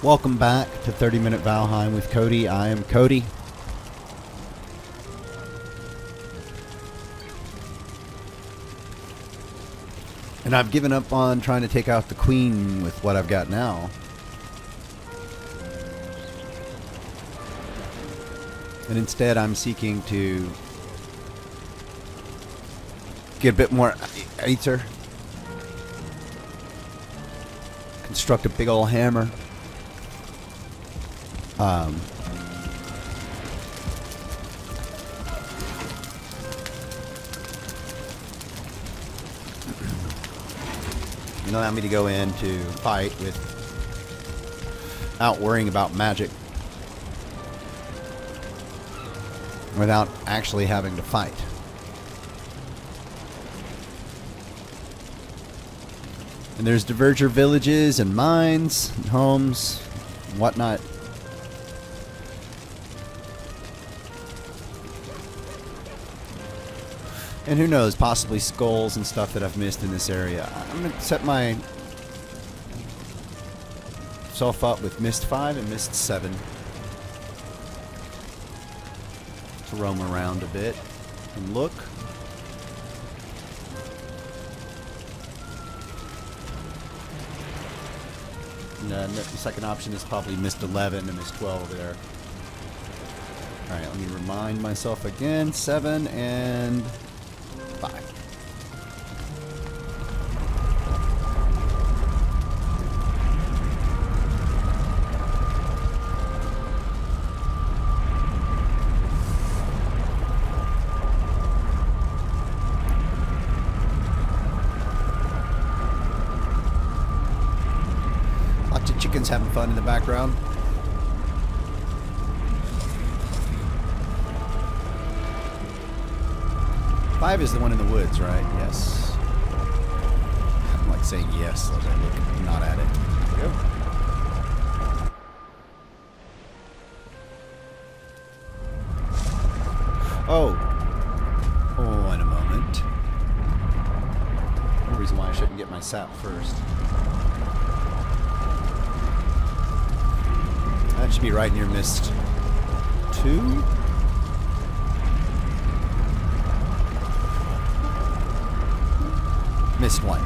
Welcome back to 30 Minute Valheim with Cody. I am Cody. And I've given up on trying to take out the queen with what I've got now. And instead I'm seeking to get a bit more eitr. Construct a big old hammer. And allow me to go in to fight without worrying about magic. Without actually having to fight. And there's diverger villages and mines and homes and whatnot. And who knows, possibly skulls and stuff that I've missed in this area. I'm going to set myself up with Mist 5 and Mist 7 to roam around a bit and look. And the second option is probably Mist 11 and Mist 12 there. Alright, let me remind myself again. 7 and 5. Lots of chickens having fun in the background. Five is the one in the woods, right? Yes. I'm like saying yes as I look not at it. There we go. Oh, in a moment. No reason why I shouldn't get my sap first. That should be right near Mist 2. Missed one.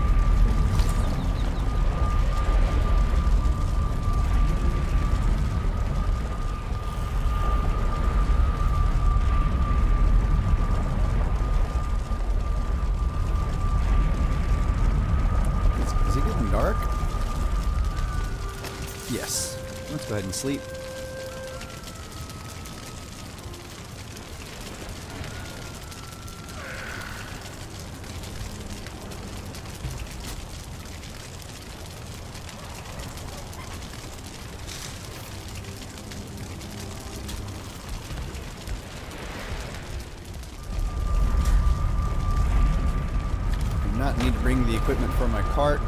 Is it getting dark? Yes. Let's go ahead and sleep. Not need to bring the equipment for my cart.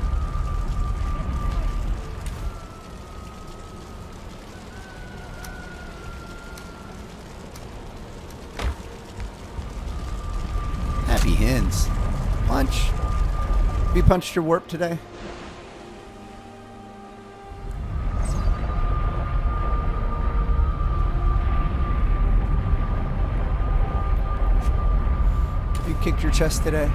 Happy hens. Punch. Have you punched your warp today? Have you kicked your chest today?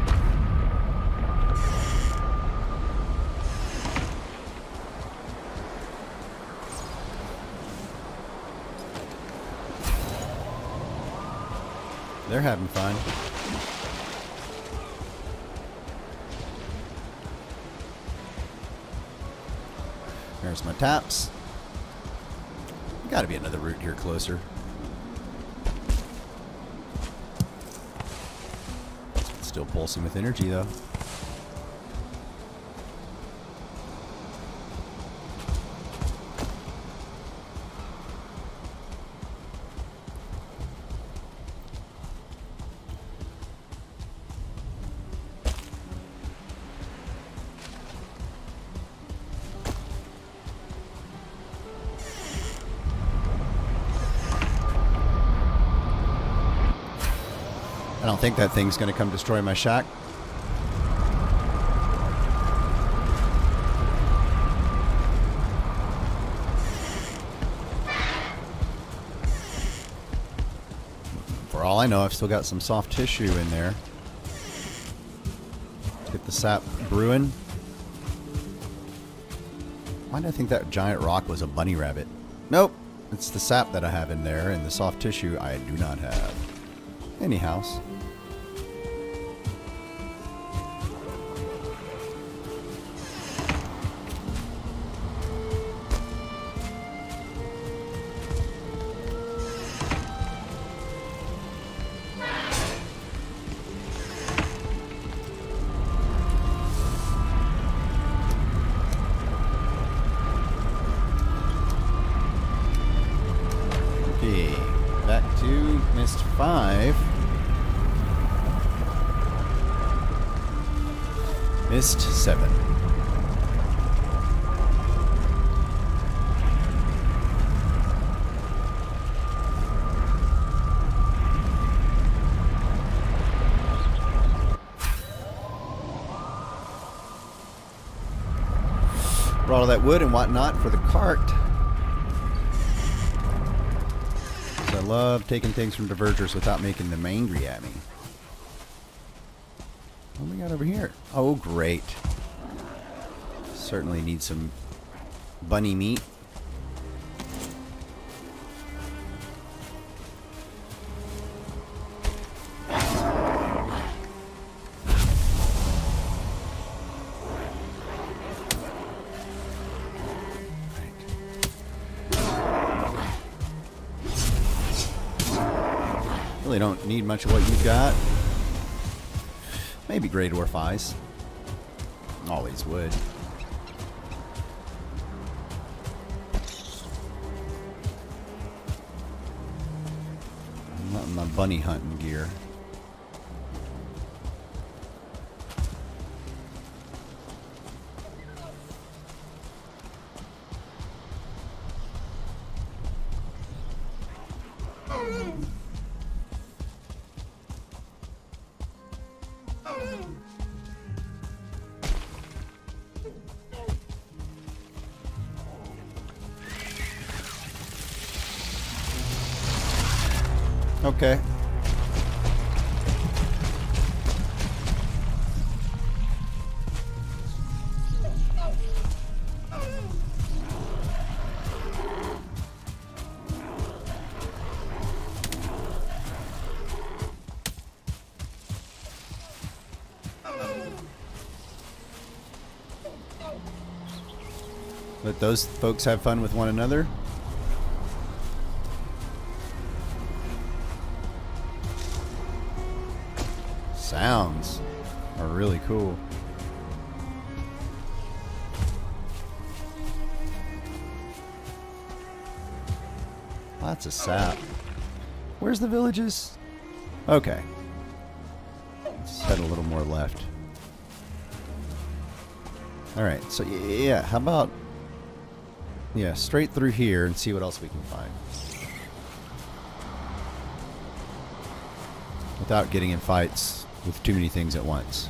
They're having fun. There's my taps. Gotta be another route here closer. Still pulsing with energy though. I don't think that thing's going to come destroy my shack. For all I know, I've still got some soft tissue in there. Get the sap brewing. Why did I think that giant rock was a bunny rabbit? Nope. It's the sap that I have in there, and the soft tissue I do not have. Anyhow. Back to Mist 5. Mist 7. Brought all that wood and whatnot for the cart. I love taking things from divergers without making them angry at me. What do we got over here? Oh, great. Certainly need some bunny meat. Really don't need much of what you've got. Maybe gray dwarf eyes. Always would. I'm not in my bunny hunting gear. Okay. Let those folks have fun with one another. Sounds are really cool. Lots of sap. Where's the villages? Okay. Let's head a little more left. Alright, so yeah, how about... yeah, straight through here and see what else we can find. Without getting in fights with too many things at once.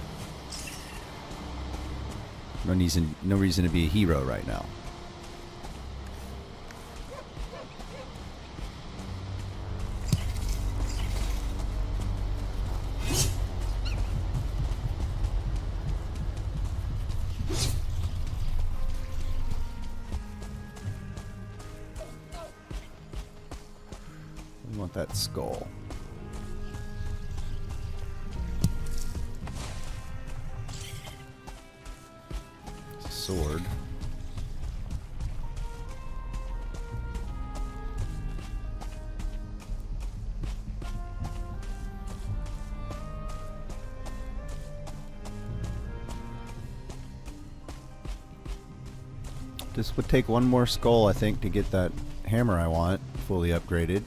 No reason to be a hero right now. We want that skull. Sword. This would take one more skull, I think, to get that hammer I want fully upgraded.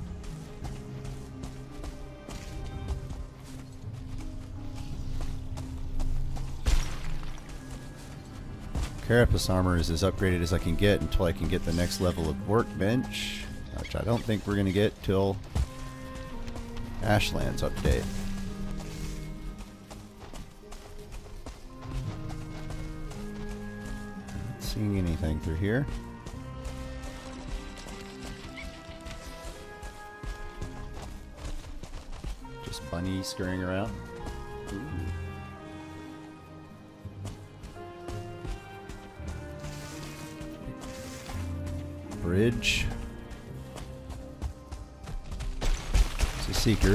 Carapace armor is as upgraded as I can get until I can get the next level of workbench, which I don't think we're going to get till Ashlands update. Not seeing anything through here. Bunny scurrying around. Ooh. Bridge. It's a seeker.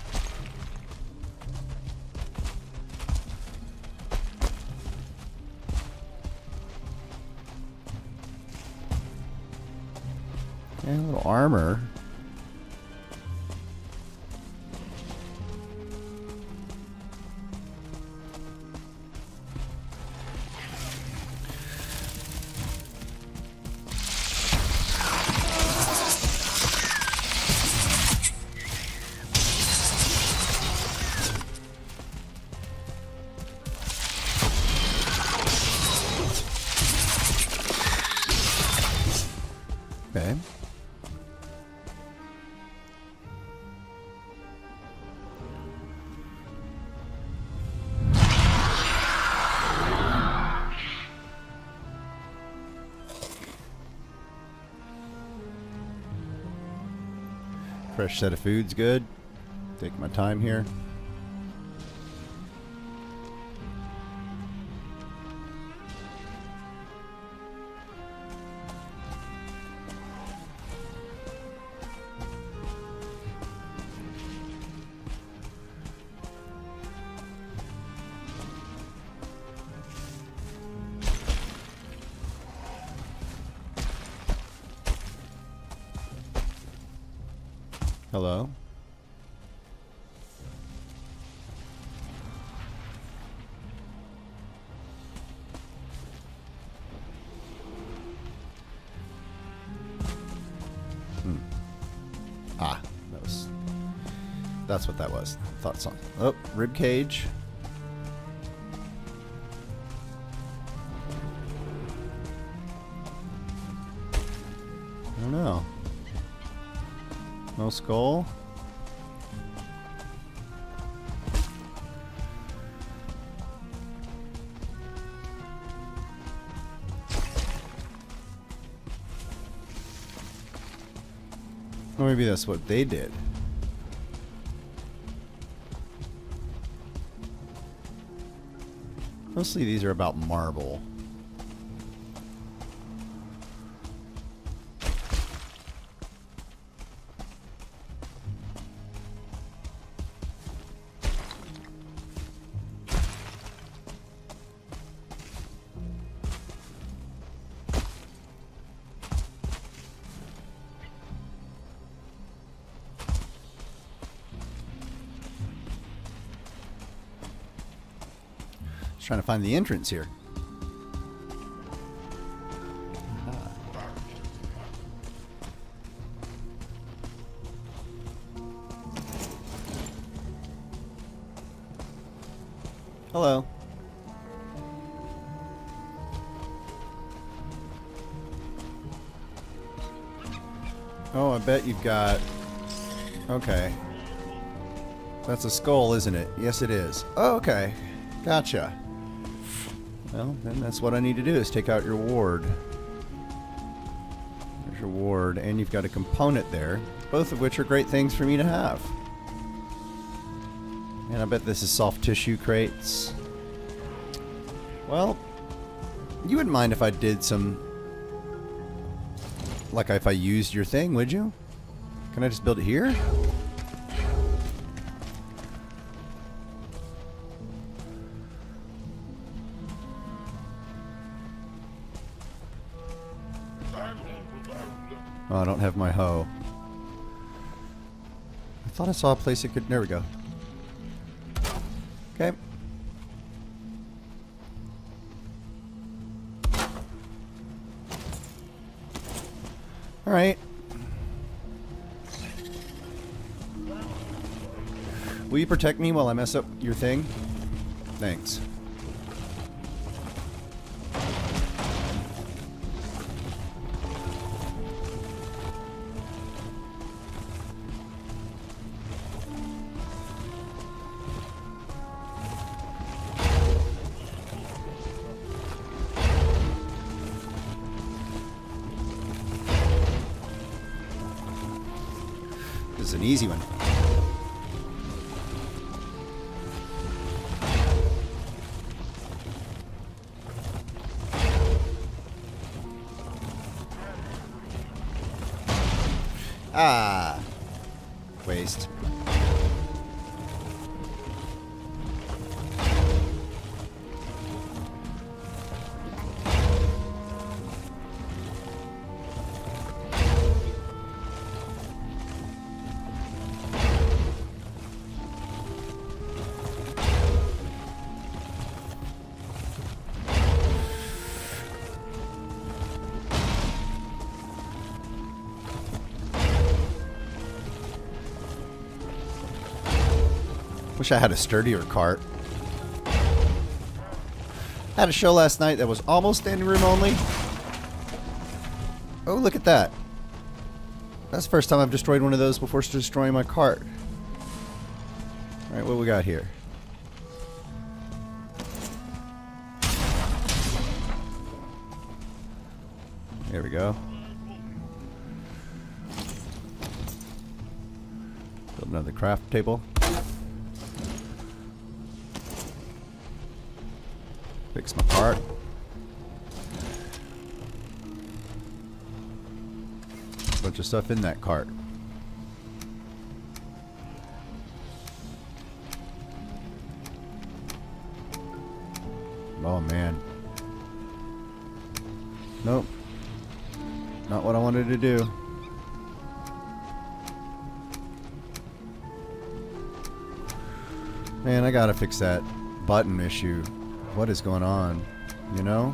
And a little armor. Okay. Fresh set of food's good. Take my time here. Hello? Ah, that's what that was. Thought so. Oh, rib cage. I don't know. No skull. Or maybe that's what they did. Mostly these are about marble. Trying to find the entrance here. Hello. Oh, I bet you've got... Okay. That's a skull, isn't it? Yes, it is. Oh, okay. Gotcha. Well, then that's what I need to do, is take out your ward. There's your ward, and you've got a component there, both of which are great things for me to have. And I bet this is soft tissue crates. Well, you wouldn't mind if I did some... Like if I used your thing, would you? Can I just build it here? Oh, I don't have my hoe. I thought I saw a place it could... There we go. Okay. Alright. Will you protect me while I mess up your thing? Thanks. This is an easy one. Ah. Waste. Wish I had a sturdier cart. Had a show last night that was almost standing room only. Oh, look at that. That's the first time I've destroyed one of those before destroying my cart. Alright, what we got here? There we go. Build another craft table. Fix my cart. Bunch of stuff in that cart. Oh man. Nope. Not what I wanted to do. Man, I gotta fix that button issue. What is going on? You know?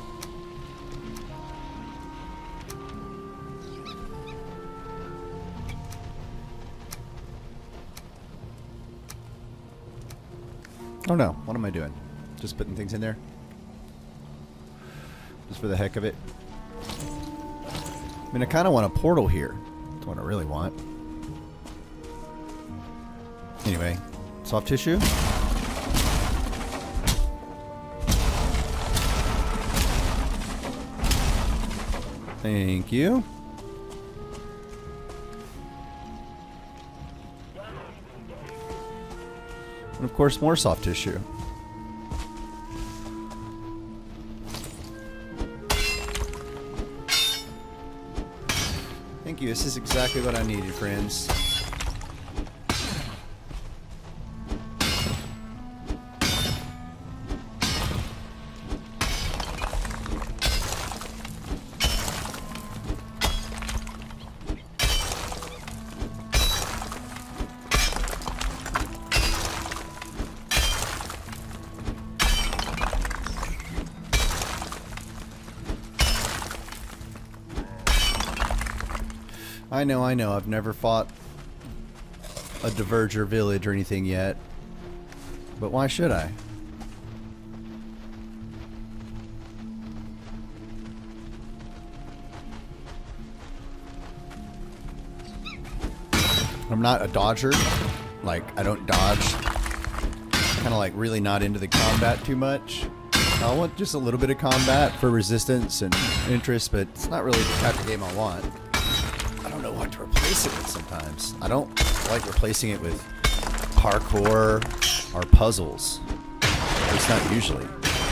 Oh no, what am I doing? Just putting things in there? Just for the heck of it? I mean, I kind of want a portal here. That's what I really want. Anyway, soft tissue. Thank you. And of course, more soft tissue. Thank you. This is exactly what I needed, friends. I know. I've never fought a Diverger village or anything yet. But why should I? I'm not a dodger. Like, I don't dodge. Kind of like really not into the combat too much. I want just a little bit of combat for resistance and interest, but it's not really the type of game I want. I don't know what to replace it with sometimes. I don't like replacing it with parkour or puzzles. At least not usually.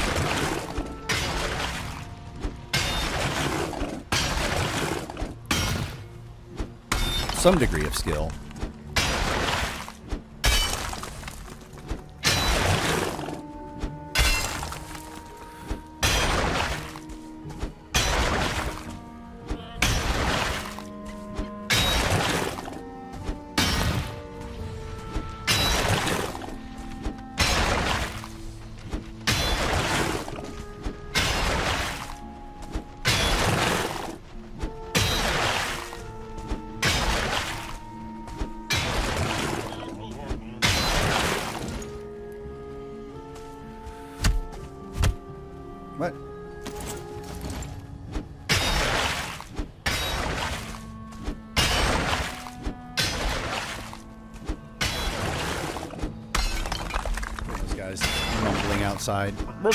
Some degree of skill. What? Those guys mumbling outside.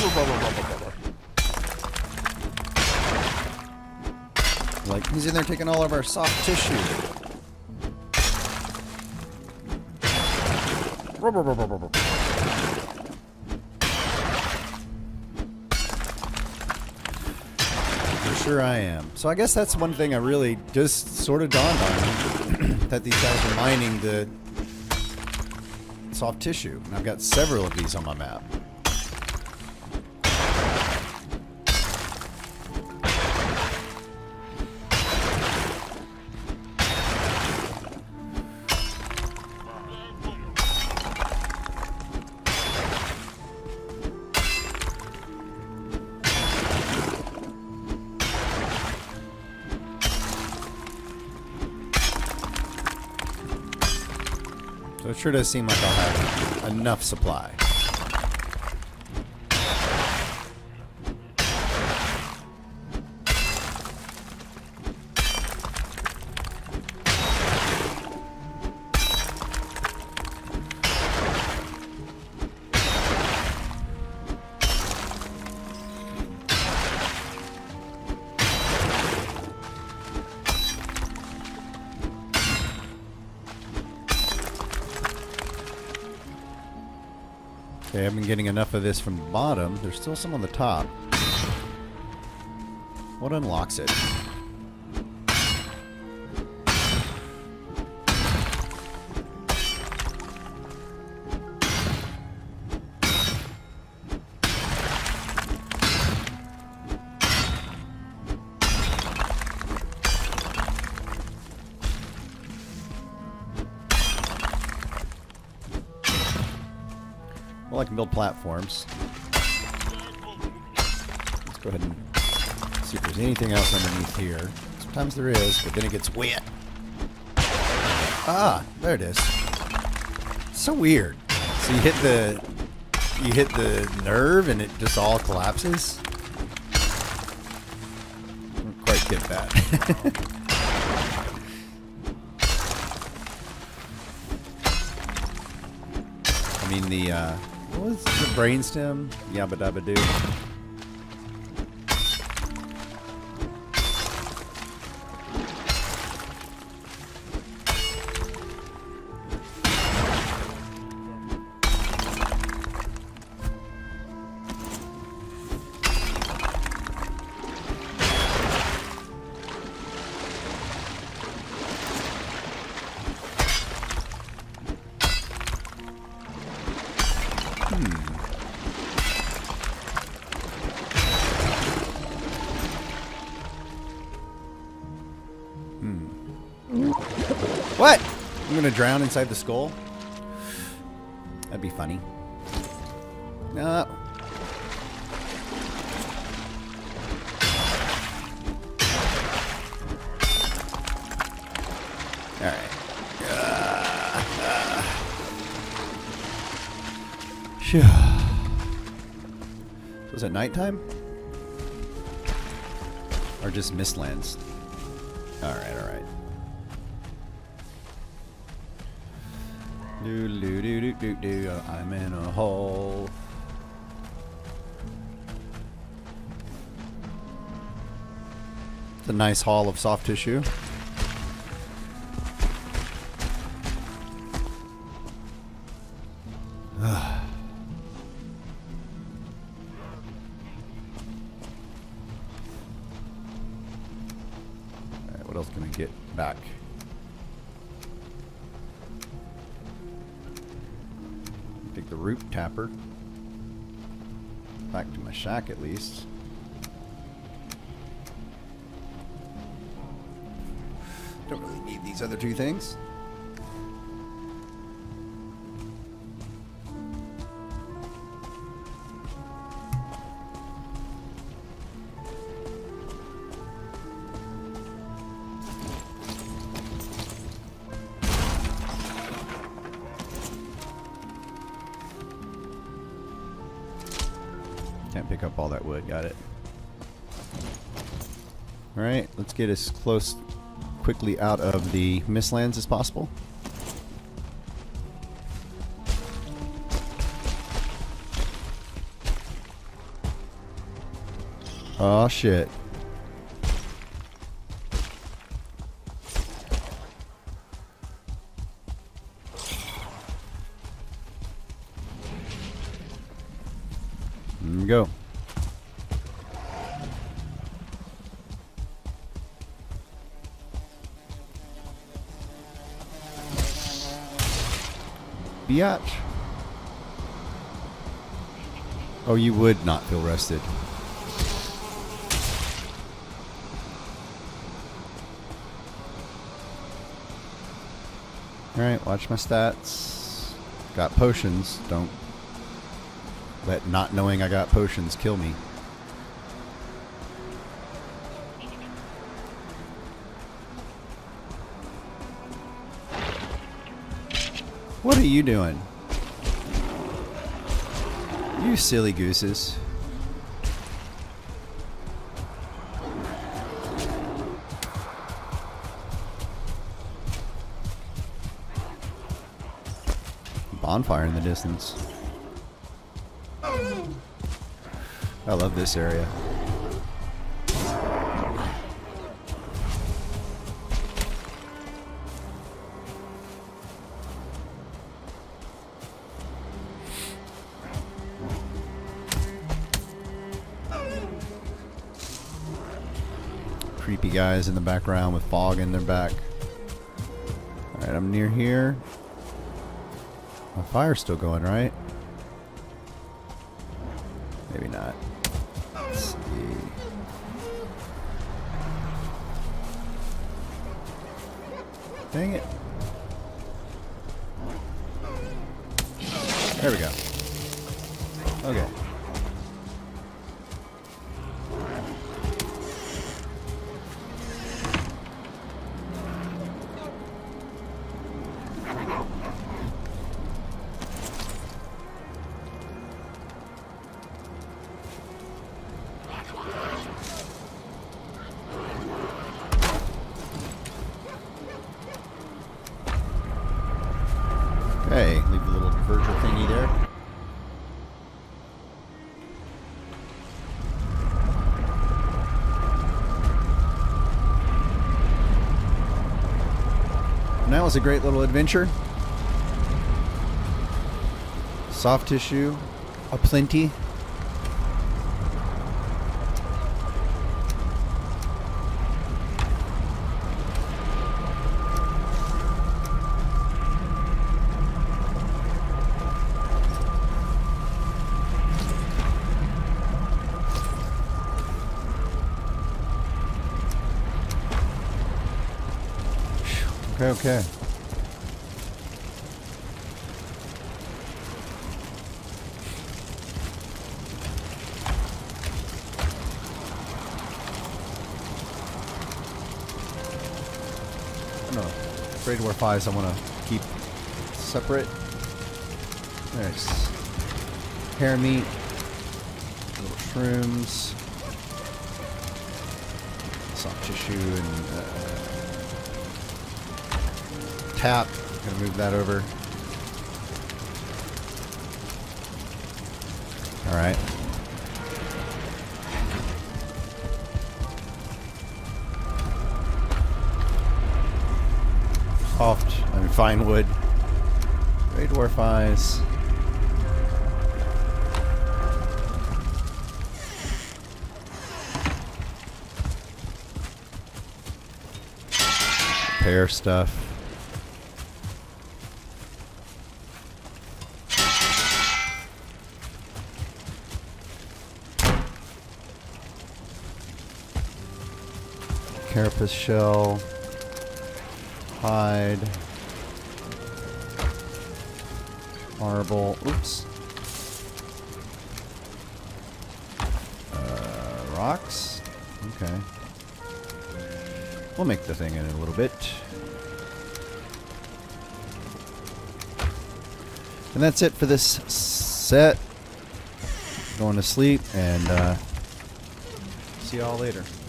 Like, he's in there taking all of our soft tissue. sure I am. So I guess that's one thing I really just sort of dawned on me, that these guys are mining the soft tissue. And I've got several of these on my map. So it sure does seem like I'll have enough supply. Okay, I've been getting enough of this from the bottom. There's still some on the top. What unlocks it? Well, I can build platforms. Let's go ahead and see if there's anything else underneath here. Sometimes there is, but then it gets wet. Ah, there it is. So weird. So you hit the nerve and it just all collapses. I don't quite get that. I mean what was the brainstem? Yabba dabba doo. What? I'm gonna drown inside the skull? That'd be funny. No. Alright. Phew. Was it nighttime? Or just mistlands? Alright, alright. Do do do do do do. I'm in a hole. It's a nice haul of soft tissue. Alright, what else can I get back? Take the root tapper back to my shack at least. Don't really need these other two things. Can't pick up all that wood. Got it. Alright, let's get as close quickly out of the mistlands as possible. Oh shit. There we go. Biatch. Oh, you would not feel rested. Alright, watch my stats. Got potions. Don't let not knowing I got potions kill me. What are you doing? You silly gooses. Bonfire in the distance. I love this area. Creepy guys in the background with fog in their back. Alright, I'm near here. My fire's still going, right? Maybe not. Let's see. Dang it. There we go. Okay. Okay, leave the little diverger thingy there. And that was a great little adventure. Soft tissue, aplenty. Okay. No, Great Dwarf Eyes I want to keep separate. There's hair meat, little shrooms, soft tissue, and tap. Gonna move that over. All right. Fine wood. Grey Dwarf Eyes. Repair stuff. Carapace shell. Hide. Marble. Oops. Rocks. Okay. We'll make the thing in a little bit. And that's it for this set. Going to sleep and see y'all later.